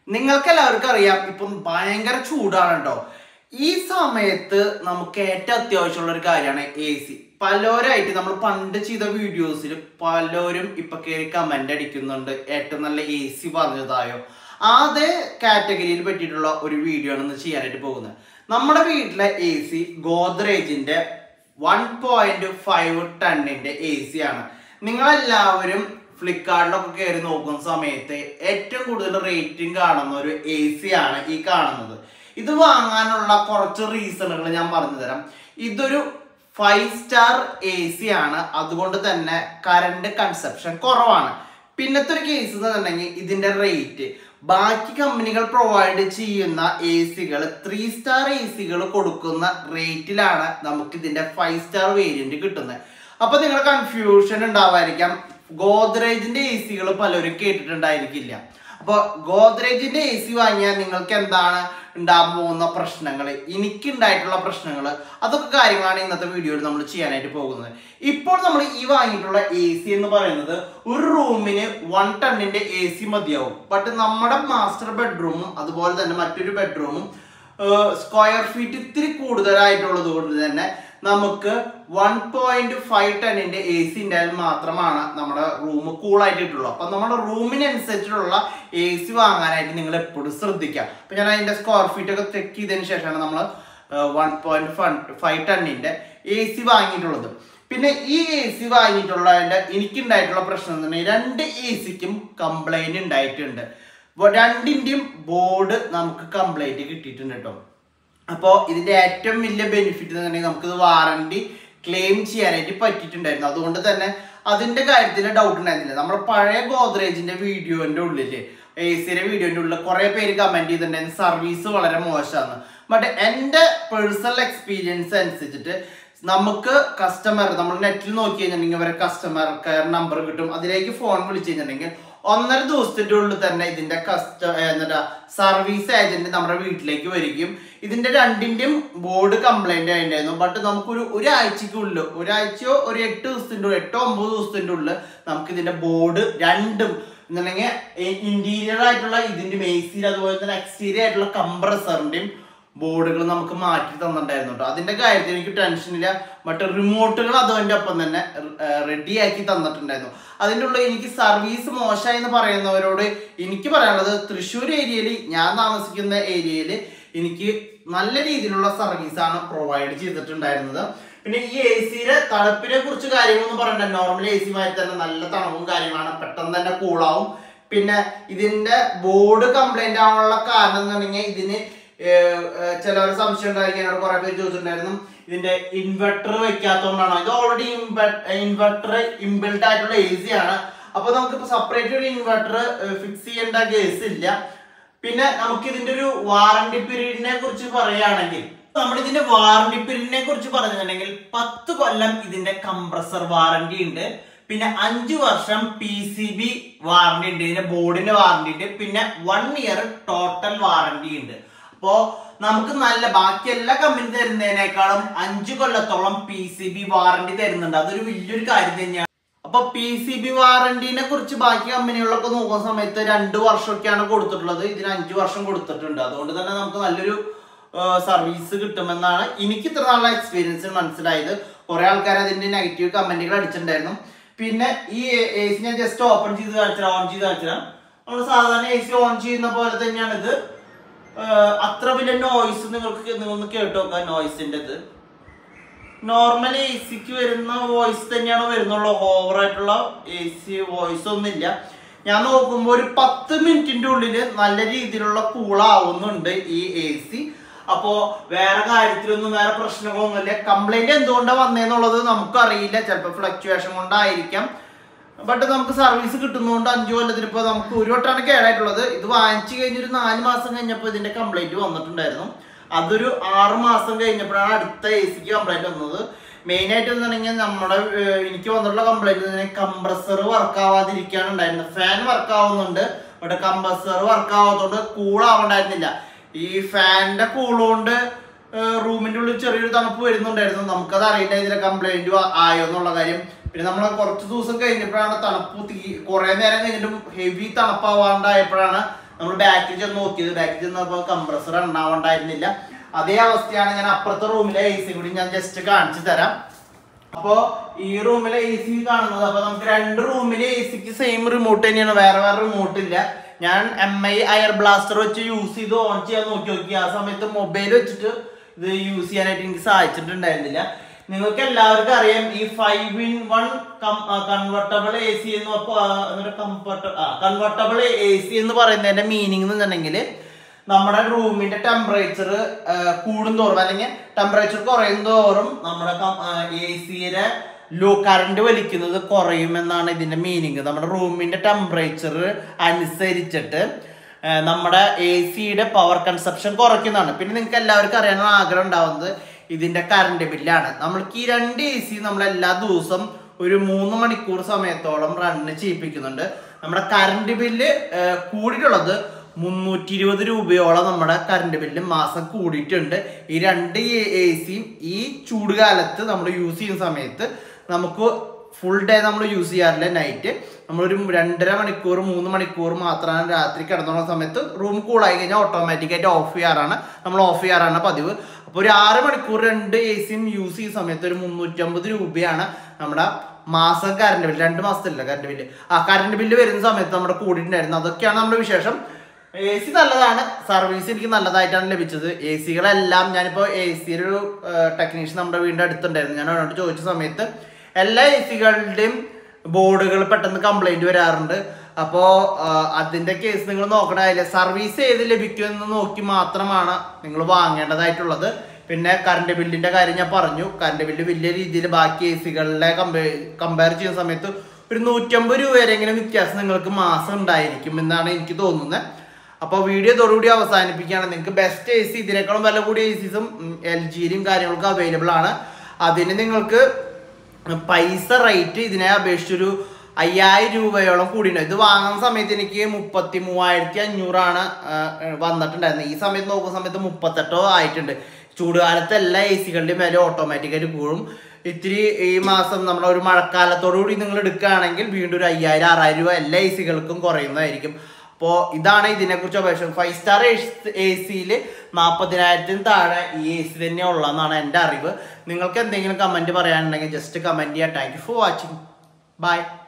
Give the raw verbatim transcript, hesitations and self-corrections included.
നിങ്ങൾക്ക് എല്ലാവർക്കും അറിയാം ഇപ്പം ഭയങ്കര ചൂടാണ് കേട്ടോ. ഈ സമയത്ത് നമുക്ക് ഏറ്റവും അത്യാവശ്യമുള്ള ഒരു കാര്യമാണ് എ സി. പലരായിട്ട് നമ്മൾ പണ്ട് ചെയ്ത വീഡിയോസിൽ പലരും ഇപ്പൊ കയറി കമന്റ് അടിക്കുന്നുണ്ട്, ഏറ്റവും നല്ല എ സി പറഞ്ഞതായോ. അതേ കാറ്റഗറിയിൽ പറ്റിയിട്ടുള്ള ഒരു വീഡിയോ ആണ് ഇന്ന് ചെയ്യാനായിട്ട് പോകുന്നത്. നമ്മുടെ വീട്ടിലെ എ സി ഗോദ്രേജിന്റെ വൺ പോയിന്റ് ഫൈവ് ടണ്ണിന്റെ എ സി ആണ്. നിങ്ങളെല്ലാവരും ഫ്ലിപ്കാർട്ടിലൊക്കെ കയറി നോക്കുന്ന സമയത്ത് ഏറ്റവും കൂടുതൽ റേറ്റിംഗ് കാണുന്ന ഒരു എ സി ആണ് ഈ കാണുന്നത്. ഇത് വാങ്ങാനുള്ള കുറച്ച് റീസണുകൾ ഞാൻ പറഞ്ഞു തരാം. ഇതൊരു ഫൈവ് സ്റ്റാർ എ സി ആണ്, അതുകൊണ്ട് തന്നെ കറണ്ട് കൺസപ്ഷൻ കുറവാണ്. പിന്നത്തെ ഒരു കേസ് എന്ന് പറഞ്ഞിട്ടുണ്ടെങ്കിൽ ഇതിന്റെ റേറ്റ് ബാക്കി കമ്പനികൾ പ്രൊവൈഡ് ചെയ്യുന്ന എ സികൾ ത്രീ സ്റ്റാർ എ സികൾ കൊടുക്കുന്ന റേറ്റിലാണ് നമുക്ക് ഇതിന്റെ ഫൈവ് സ്റ്റാർ വേരിയന്റ് കിട്ടുന്നത്. അപ്പൊ നിങ്ങൾ കൺഫ്യൂഷൻ ഉണ്ടാവാതിരിക്കാം. ഗോദ്രേജിന്റെ എ സികൾ പലരും കേട്ടിട്ടുണ്ടായിരിക്കില്ല. അപ്പോൾ ഗോദ്രേജിന്റെ എ സി വാങ്ങിയാൽ നിങ്ങൾക്ക് എന്താണ് ഉണ്ടാകാൻ പോകുന്ന പ്രശ്നങ്ങൾ, എനിക്ക് ഉണ്ടായിട്ടുള്ള പ്രശ്നങ്ങൾ, അതൊക്കെ കാര്യങ്ങളാണ് ഇന്നത്തെ വീഡിയോയിൽ നമ്മൾ ചെയ്യാനായിട്ട് പോകുന്നത്. ഇപ്പോൾ നമ്മൾ ഈ വാങ്ങിയിട്ടുള്ള എ സി എന്ന് പറയുന്നത് ഒരു റൂമിന് വൺ ടണ്ണിന്റെ എ സി മതിയാവും. ബട്ട് നമ്മുടെ മാസ്റ്റർ ബെഡ്റൂമും അതുപോലെ തന്നെ മറ്റൊരു ബെഡ്റൂമും സ്ക്വയർ ഫീറ്റ് ഇത്തിരി കൂടുതലായിട്ടുള്ളത് കൊണ്ട് തന്നെ നമുക്ക് വൺ പോയിന്റ് ഫൈവ് ടണ്ണിന്റെ എ സി ഉണ്ടായാൽ മാത്രമാണ് നമ്മുടെ റൂം കൂളായിട്ട് കിട്ടുള്ളൂ. അപ്പൊ നമ്മുടെ റൂമിനനുസരിച്ചുള്ള എ സി വാങ്ങാനായിട്ട് നിങ്ങൾ എപ്പോഴും ശ്രദ്ധിക്കുക. അപ്പൊ ഞാൻ അതിന്റെ സ്ക്വയർ ഫീറ്റ് ഒക്കെ ചെക്ക് ചെയ്തതിന് ശേഷമാണ് നമ്മൾ വൺ പോയിന്റ് ഫൈവ് ടണ്ണിന്റെ എ സി വാങ്ങിയിട്ടുള്ളത്. പിന്നെ ഈ എ സി വാങ്ങിയിട്ടുള്ളതിന്റെ എനിക്കുണ്ടായിട്ടുള്ള പ്രശ്നം എന്ന് പറഞ്ഞാൽ രണ്ട് എ സിക്കും കംപ്ലൈന്റ് ഉണ്ടായിട്ടുണ്ട്. രണ്ടിന്റെയും ബോർഡ് നമുക്ക് കംപ്ലൈന്റ് കിട്ടിയിട്ടുണ്ട് കേട്ടോ. അപ്പോൾ ഇതിന്റെ ഏറ്റവും വലിയ ബെനിഫിറ്റ് എന്ന് പറഞ്ഞാൽ നമുക്കിത് വാറണ്ടി ക്ലെയിം ചെയ്യാനായിട്ട് പറ്റിയിട്ടുണ്ടായിരുന്നു. അതുകൊണ്ട് തന്നെ അതിന്റെ കാര്യത്തിൽ ഡൗട്ട് ഉണ്ടായിരുന്നില്ല. നമ്മുടെ പഴയ ഗോദ്രേജിന്റെ വീഡിയോന്റെ ഉള്ളില് എ സിയുടെ വീഡിയോന്റെ ഉള്ളിൽ കുറെ പേര് കമന്റ് ചെയ്തിട്ടുണ്ടായിരുന്നു സർവീസ് വളരെ മോശമാണ്. ബട്ട് എൻ്റെ പേഴ്സണൽ എക്സ്പീരിയൻസ് അനുസരിച്ചിട്ട് നമുക്ക് കസ്റ്റമർ നമ്മൾ നെറ്റിൽ നോക്കി കഴിഞ്ഞിട്ടുണ്ടെങ്കിൽ ഇവരെ കസ്റ്റമർ കെയർ നമ്പർ കിട്ടും. അതിലേക്ക് ഫോൺ വിളിച്ചു കഴിഞ്ഞിട്ടുണ്ടെങ്കിൽ ഒന്നര ദിവസത്തിന്റെ ഉള്ളിൽ തന്നെ ഇതിന്റെ കസ്റ്റ എന്താ സർവീസ് ഏജന്റ് നമ്മുടെ വീട്ടിലേക്ക് വരികയും ഇതിന്റെ രണ്ടിന്റെയും ബോർഡ് കംപ്ലൈന്റ് ആയിട്ടുണ്ടായിരുന്നു. ബട്ട് നമുക്കൊരു ഒരാഴ്ചക്കുള്ളിൽ ഒരാഴ്ചയോ ഒരു എട്ട് ദിവസത്തിന്റെ ഉള്ളിൽ എട്ടോ ഒമ്പത് ദിവസത്തിന്റെ ഉള്ളിൽ നമുക്ക് ഇതിന്റെ ബോർഡ് രണ്ടും എന്നുണ്ടെങ്കിൽ ഇന്റീരിയർ ആയിട്ടുള്ള ഇതിന്റെയും എ സിയിൽ അതുപോലെ തന്നെ എക്സ്റ്റീരിയർ ആയിട്ടുള്ള കംപ്രസറിന്റെയും ബോർഡുകൾ നമുക്ക് മാറ്റി തന്നിട്ടുണ്ടായിരുന്നു കേട്ടോ. അതിന്റെ കാര്യത്തിൽ എനിക്ക് ടെൻഷനില്ല. ബട്ട് റിമോട്ടുകൾ അതിന്റെ ഒപ്പം തന്നെ റെഡിയാക്കി തന്നിട്ടുണ്ടായിരുന്നു. അതിൻ്റെ ഉള്ളിൽ എനിക്ക് സർവീസ് മോശമായി എന്ന് പറയുന്നവരോട് എനിക്ക് പറയാനുള്ളത്, തൃശ്ശൂർ ഏരിയയിൽ ഞാൻ താമസിക്കുന്ന ഏരിയയിൽ എനിക്ക് നല്ല രീതിയിലുള്ള സർവീസാണ് പ്രൊവൈഡ് ചെയ്തിട്ടുണ്ടായിരുന്നത്. പിന്നെ ഈ എ സിയുടെ തണുപ്പിനെ കുറിച്ച് കാര്യങ്ങളൊന്നും പറയണ്ട. നോർമൽ എ സിമാരി തന്നെ നല്ല തണുപ്പും കാര്യങ്ങളാണ്, പെട്ടെന്ന് തന്നെ കൂളാവും. പിന്നെ ഇതിന്റെ ബോർഡ് കംപ്ലൈന്റ് ആവാനുള്ള കാരണം എന്ന് പറഞ്ഞാൽ ഇതിന് ചിലവർ സംശയം ഉണ്ടായിരിക്കും. എന്നോട് കുറെ പേര് ചോദിച്ചിട്ടുണ്ടായിരുന്നു ഇതിന്റെ ഇൻവെർട്ടർ വെക്കാത്തതുകൊണ്ടാണോ. ഇത് ഓൾറെഡി ഇൻവെർട്ടർ ഇൻബിൽഡ് ആയിട്ടുള്ള എ സി ആണ്. അപ്പൊ നമുക്കിപ്പോ സെപ്പറേറ്റ് ഒരു ഇൻവെർട്ടർ ഫിക്സ് ചെയ്യേണ്ട കേസ് ഇല്ല. പിന്നെ നമുക്ക് ഇതിന്റെ ഒരു വാറണ്ടി പീരീഡിനെ കുറിച്ച് പറയുകയാണെങ്കിൽ നമ്മൾ ഇതിന്റെ വാറണ്ടി പീരീഡിനെ കുറിച്ച് പറഞ്ഞിട്ടുണ്ടെങ്കിൽ പത്ത് കൊല്ലം ഇതിന്റെ കംപ്രസർ വാറണ്ടി ഉണ്ട്. പിന്നെ അഞ്ചു വർഷം പി സി ബി വാറണ്ടി ഉണ്ട്, ഇതിന്റെ ബോർഡിന്റെ വാറണ്ടി ഉണ്ട്. പിന്നെ വൺ ഇയർ ടോട്ടൽ വാറണ്ടി ഉണ്ട്. അപ്പോ നമുക്ക് നല്ല ബാക്കി എല്ലാ കമ്പനി തരുന്നതിനേക്കാളും അഞ്ചു കൊല്ലത്തോളം പി സി ബി വാറണ്ടി തരുന്നുണ്ട്. അതൊരു വലിയൊരു കാര്യം തന്നെയാണ്. അപ്പൊ പി സി ബി വാറന്റിനെ കുറിച്ച് ബാക്കി കമ്പനികളൊക്കെ നോക്കുന്ന സമയത്ത് രണ്ടു വർഷമൊക്കെയാണ് കൊടുത്തിട്ടുള്ളത്, ഇതിന് അഞ്ചു വർഷം കൊടുത്തിട്ടുണ്ട്. അതുകൊണ്ട് തന്നെ നമുക്ക് നല്ലൊരു സർവീസ് കിട്ടുമെന്നാണ് എനിക്ക് ഇത്ര നാളെ എക്സ്പീരിയൻസിൽ മനസ്സിലായത്. കുറെ ആൾക്കാർ അതിന്റെ നെഗറ്റീവ് കമന്റുകൾ അടിച്ചിട്ടുണ്ടായിരുന്നു. പിന്നെ ഈ എ സി ഞാൻ ജസ്റ്റ് ഓപ്പൺ ചെയ്ത് കാണിച്ചാൽ ഓൺ ചെയ്ത് കാണിച്ചാൽ നമ്മൾ സാധാരണ എ സി ഓൺ ചെയ്യുന്ന പോലെ തന്നെയാണ് ഇത്. അത്ര വലിയ നോയ്സ് നിങ്ങൾക്ക് നിങ്ങളൊന്ന് കേട്ട് നോക്കാം. നോയ്സിൻ്റെ ഇത് നോർമൽ എ സിക്ക് വരുന്ന വോയിസ് തന്നെയാണ് വരുന്നുള്ളൂ. ഓവർ ആയിട്ടുള്ള എ സി വോയിസ് ഒന്നുമില്ല. ഞാൻ നോക്കുമ്പോൾ ഒരു പത്ത് മിനിറ്റിന്റെ ഉള്ളിൽ നല്ല രീതിയിലുള്ള കൂളാവുന്നുണ്ട് ഈ എ സി. അപ്പോ വേറെ കാര്യത്തിലൊന്നും വേറെ പ്രശ്നങ്ങളൊന്നുമില്ല. കംപ്ലൈന്റ് എന്തുകൊണ്ടാണ് വന്നതെന്നുള്ളത് നമുക്കറിയില്ല. ചിലപ്പോൾ ഫ്ലക്ച്വേഷൻ കൊണ്ടായിരിക്കാം. ബട്ട് നമുക്ക് സർവീസ് കിട്ടുന്നതുകൊണ്ട് അഞ്ചു കൊല്ലത്തിന് ഇപ്പൊ നമുക്ക് ഒരു വട്ടമാണ് കേടായിട്ടുള്ളത്. ഇത് വാങ്ങിച്ചു കഴിഞ്ഞൊരു നാല് മാസം കഴിഞ്ഞപ്പോൾ ഇതിന്റെ കംപ്ലൈന്റ് വന്നിട്ടുണ്ടായിരുന്നു. അതൊരു ആറ് മാസം കഴിഞ്ഞപ്പോഴാണ് അടുത്ത എ സിക്ക് കംപ്ലൈന്റ് വന്നത്. മെയിൻ ആയിട്ട് എന്താണെങ്കിൽ നമ്മുടെ എനിക്ക് വന്നിട്ടുള്ള കംപ്ലൈന്റ് കംപ്രസർ വർക്ക് ആവാതിരിക്കാണ് ഉണ്ടായിരുന്നത്. ഫാൻ വർക്ക് ആവുന്നുണ്ട്, ബട്ട് കംപ്രസർ വർക്ക് ആവാത്തതുകൊണ്ട് കൂളാവണ്ടായിരുന്നില്ല. ഈ ഫാനിന്റെ കൂളുകൊണ്ട് റൂമിന്റെ ഉള്ളിൽ ചെറിയൊരു തണുപ്പ് വരുന്നുണ്ടായിരുന്നു. നമുക്കത് അറിയില്ല ഇതിന്റെ കംപ്ലൈന്റ് ആയോ എന്നുള്ള കാര്യം. പിന്നെ നമ്മൾ കുറച്ച് ദിവസം കഴിഞ്ഞപ്പോഴാണ് തണുപ്പ് തീ കുറെ നേരം കഴിഞ്ഞിട്ടും ഹെവി തണുപ്പാവാണ്ടായപ്പോഴാണ് നമ്മൾ ബാക്കിൽ ചെന്ന് നോക്കിയത്, ബാക്കിൽ ചെന്നപ്പോൾ കംപ്രസർ ഉണ്ടാവണ്ടായിരുന്നില്ല. അതേ അവസ്ഥയാണ്. ഞാൻ അപ്പുറത്തെ റൂമിലെ എ സി കൂടി ഞാൻ ജസ്റ്റ് കാണിച്ചു തരാം. അപ്പോൾ ഈ റൂമിലെ എ സി കാണുന്നത്, അപ്പോൾ നമുക്ക് രണ്ട് റൂമിലെ എ സിക്ക് സെയിം റിമോട്ട് തന്നെയാണ്, വേറെ വേറെ റിമോട്ട് ഇല്ല. ഞാൻ എം ഐ എയർ ബ്ലാസ്റ്റർ വെച്ച് യൂസ് ചെയ്ത് ഓൺ ചെയ്യാൻ നോക്കി നോക്കി ആ സമയത്ത് മൊബൈൽ വെച്ചിട്ട് ഇത് യൂസ് ചെയ്യാനായിട്ട് എനിക്ക് സാധിച്ചിട്ടുണ്ടായിരുന്നില്ല. നിങ്ങൾക്ക് എല്ലാവർക്കും അറിയാം ഈ five in one convertible A C എന്ന് കൺവെർട്ടബിൾ എ സി എന്ന് പറയുന്നതിന്റെ മീനിങ് എന്ന് വെച്ചിട്ടുണ്ടെങ്കിൽ നമ്മുടെ റൂമിന്റെ ടെമ്പറേച്ചർ കൂടുന്തോറും അല്ലെങ്കിൽ ടെമ്പറേച്ചർ കുറയും തോറും നമ്മുടെ എ സിയുടെ ലോ കറണ്ട് വലിക്കുന്നത് കുറയുമെന്നാണ് ഇതിന്റെ മീനിങ്. നമ്മുടെ റൂമിന്റെ ടെമ്പറേച്ചർ അനുസരിച്ചിട്ട് നമ്മുടെ എ സിയുടെ പവർ കൺസപ്ഷൻ കുറയ്ക്കുന്നതാണ്. പിന്നെ നിങ്ങൾക്ക് എല്ലാവർക്കും അറിയാനുള്ള ആഗ്രഹം ഉണ്ടാവുന്നത് ഇതിന്റെ കറണ്ട് ബില്ലാണ്. നമ്മൾക്ക് ഈ രണ്ട് എ സി നമ്മൾ എല്ലാ ദിവസം ഒരു മൂന്ന് മണിക്കൂർ സമയത്തോളം റണ്ണ് ചെയ്യിപ്പിക്കുന്നുണ്ട്. നമ്മുടെ കറണ്ട് ബില്ല് കൂടിയിട്ടുള്ളത് മുന്നൂറ്റി ഇരുപത് രൂപയോളം നമ്മുടെ കറണ്ട് ബില്ല് മാസം കൂടിയിട്ടുണ്ട്. ഈ രണ്ട് എ സിയും ഈ ചൂട് കാലത്ത് നമ്മൾ യൂസ് ചെയ്യുന്ന സമയത്ത് നമുക്ക് ഫുൾ ഡേ നമ്മൾ യൂസ് ചെയ്യാറില്ല. നൈറ്റ് നമ്മളൊരു രണ്ടര മണിക്കൂർ മൂന്ന് മണിക്കൂർ മാത്രമാണ് രാത്രി കിടന്നുള്ള സമയത്ത് റൂം കൂളായി കഴിഞ്ഞാൽ ഓട്ടോമാറ്റിക്കായിട്ട് ഓഫ് ചെയ്യാറാണ് നമ്മൾ ഓഫ് ചെയ്യാറാണ് പതിവ്. അപ്പോൾ ഒരു ആറ് മണിക്കൂർ രണ്ട് എ സിയും യൂസ് ചെയ്യുന്ന സമയത്ത് ഒരു മുന്നൂറ്റമ്പത് രൂപയാണ് നമ്മുടെ മാസം കറണ്ട് ബില്ല്. രണ്ട് മാസത്തില്ല കറണ്ട് ബില്ല് ആ കറണ്ട് ബില്ല് വരുന്ന സമയത്ത് നമ്മുടെ കൂടിയിട്ടുണ്ടായിരുന്നു. അതൊക്കെയാണ് നമ്മുടെ വിശേഷം. എ സി നല്ലതാണ്, സർവീസ് എനിക്ക് നല്ലതായിട്ടാണ് ലഭിച്ചത്. എ സികളെല്ലാം ഞാനിപ്പോൾ എ സിയുടെ ഒരു ടെക്നീഷ്യൻ നമ്മുടെ വീടിൻ്റെ അടുത്തുണ്ടായിരുന്നു. ഞാൻ അവരോട് ചോദിച്ച സമയത്ത് എല്ലാ എ സികളുടെയും ബോർഡുകൾ പെട്ടെന്ന് കംപ്ലൈൻറ്റ് വരാറുണ്ട്. അപ്പോൾ അതിൻ്റെ കേസ് നിങ്ങൾ നോക്കണമായില്ല. സർവീസ് ചെയ്ത് ലഭിക്കുമെന്ന് നോക്കി മാത്രമാണ് നിങ്ങൾ വാങ്ങേണ്ടതായിട്ടുള്ളത്. പിന്നെ കറണ്ട് ബില്ലിൻ്റെ കാര്യം ഞാൻ പറഞ്ഞു. കറണ്ട് ബില്ല് വലിയ രീതിയിൽ ബാക്കി എ സികളിലെ കമ്പയർ കമ്പയർ ചെയ്യുന്ന സമയത്ത് ഒരു നൂറ്റമ്പത് രൂപ വരെയെങ്കിലും വ്യത്യാസം നിങ്ങൾക്ക് മാസം ഉണ്ടായിരിക്കും എന്നാണ് എനിക്ക് തോന്നുന്നത്. അപ്പോൾ വീഡിയോ ഇതോടുകൂടി അവസാനിപ്പിക്കുകയാണ്. നിങ്ങൾക്ക് ബെസ്റ്റ് എ സി ഇതിനേക്കാളും വില കൂടിയ എ സീസും എൽ ജിയിലും കാര്യങ്ങളൊക്കെ അവൈലബിൾ ആണ്. അതിന് നിങ്ങൾക്ക് പൈസ റേറ്റ് ഇതിനെ അപേക്ഷിച്ചൊരു അയ്യായിരം രൂപയോളം കൂടിയുണ്ട്. ഇത് വാങ്ങുന്ന സമയത്ത് എനിക്ക് മുപ്പത്തി മൂവായിരത്തി അഞ്ഞൂറാണ് വന്നിട്ടുണ്ടായിരുന്നത്. ഈ സമയത്ത് നോക്കുന്ന സമയത്ത് മുപ്പത്തെട്ടോ ആയിട്ടുണ്ട്. ചൂടുകാലത്ത് എല്ലാ എ സികളുടെയും വില ഓട്ടോമാറ്റിക്കായിട്ട് കൂടും. ഇത്തിരി ഈ മാസം നമ്മുടെ ഒരു മഴക്കാലത്തോടു കൂടി നിങ്ങൾ എടുക്കുകയാണെങ്കിൽ വീണ്ടും ഒരു അയ്യായിരം ആറായിരം രൂപ എല്ലാ എ സികൾക്കും കുറയുന്നതായിരിക്കും. അപ്പോൾ ഇതാണ് ഇതിനെക്കുറിച്ച് അപേക്ഷ. ഫൈവ് സ്റ്റാർ എ സിയിൽ നാൽപ്പതിനായിരത്തിന് താഴെ ഈ എ സി തന്നെ ഉള്ളതെന്നാണ് എൻ്റെ അറിവ്. നിങ്ങൾക്ക് എന്തെങ്കിലും കമൻറ്റ് പറയാനുണ്ടെങ്കിൽ ജസ്റ്റ് കമൻറ്റ് ചെയ്യാം. Thank you for watching. By.